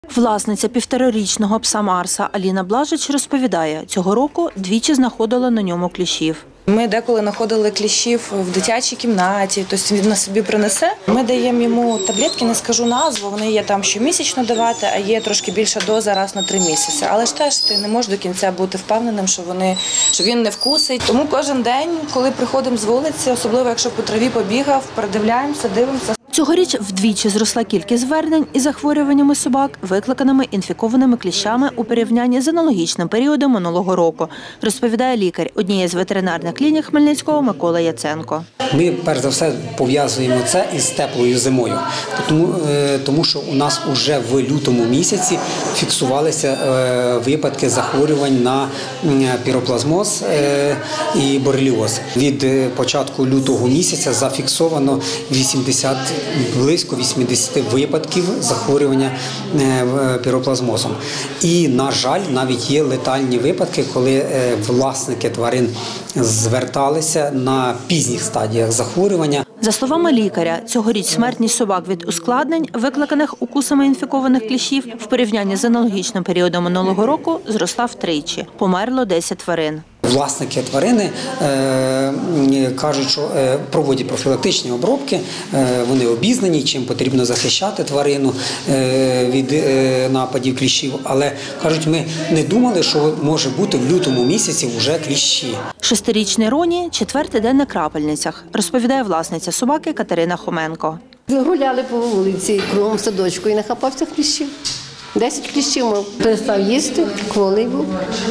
Власниця півторарічного пса Марса Аліна Блажич розповідає, цього року двічі знаходила на ньому кліщів. Ми деколи знаходили кліщів в дитячій кімнаті, тобто він на собі принесе. Ми даємо йому таблетки, не скажу назву, вони є там щомісячно давати, а є трошки більша доза раз на 3 місяці. Але ж теж ти не можеш до кінця бути впевненим, що він не вкусить. Тому кожен день, коли приходимо з вулиці, особливо якщо по траві побігав, передивляємося, дивимося. Цьогоріч вдвічі зросла кількість звернень із захворюваннями собак, викликаними інфікованими кліщами у порівнянні з аналогічним періодом минулого року, розповідає лікар однієї з ветеринарних клінік Хмельницького Микола Яценко. Ми, перш за все, пов'язуємо це із теплою зимою, тому що у нас вже в лютому місяці фіксувалися випадки захворювань на піроплазмоз і бореліоз. Від початку лютого місяця зафіксовано близько 80 випадків захворювання піроплазмозом. І, на жаль, навіть є летальні випадки, коли власники тварин зверталися на пізніх стадіях захворювання. За словами лікаря, цьогоріч смертність собак від ускладнень, викликаних укусами інфікованих кліщів, в порівнянні з аналогічним періодом минулого року зросла втричі. Померло 10 тварин. Власники тварини кажуть, що проводять профілактичні обробки, вони обізнані, чим потрібно захищати тварину від нападів кліщів, але, кажуть, ми не думали, що може бути в лютому місяці вже кліщі. 6-річний Роні – 4-й день на крапельницях, розповідає власниця собаки Катерина Хоменко. Гуляли по вулиці, кругом садочку і нахапався кліщів. 10 кліщів мав. Перестав їсти, кволий був.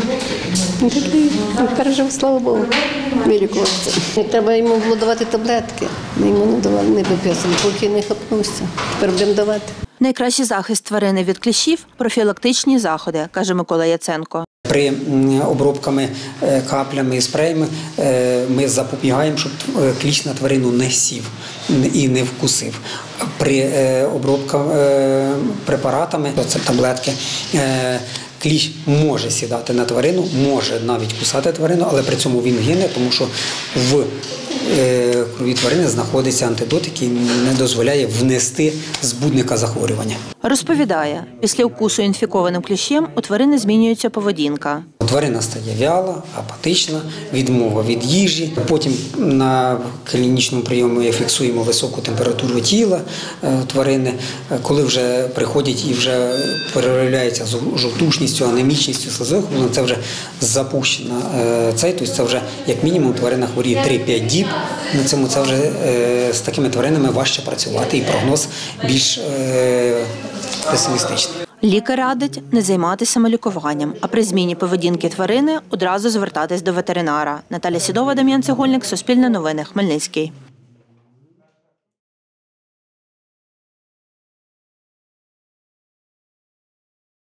Пережив, слава Богу, вилікувався. Треба йому було давати таблетки. Ми йому не давали, не виписали, поки не хапнувся. Тепер будемо давати. Найкращий захист тварини від кліщів – профілактичні заходи, каже Микола Яценко. При обробками каплями і спреями ми запобігаємо, щоб кліщ на тварину не сів і не вкусив. При обробках препаратами, це таблетки, кліщ може сідати на тварину, може навіть кусати тварину, але при цьому він гине, тому що в крові тварини знаходиться антидот, який не дозволяє внести збудника захворювання. Розповідає, після укусу інфікованим кліщем у тварини змінюється поведінка. Тварина стає вяла, апатична, відмова від їжі. Потім на клінічному прийомі ми фіксуємо високу температуру тіла тварини. Коли вже приходять і вже проявляється жовтушністю, анемічністю, слизовою, це вже запущена. Тобто це вже як мінімум тварина хворіє 3-5 діб. На цьому це вже з такими тваринами важче працювати і прогноз більш песимістичний. Лікар радить не займатися самолікуванням, а при зміні поведінки тварини одразу звертатись до ветеринара. Наталя Сідова, Дем'ян Цегольник, Суспільне новини, Хмельницький.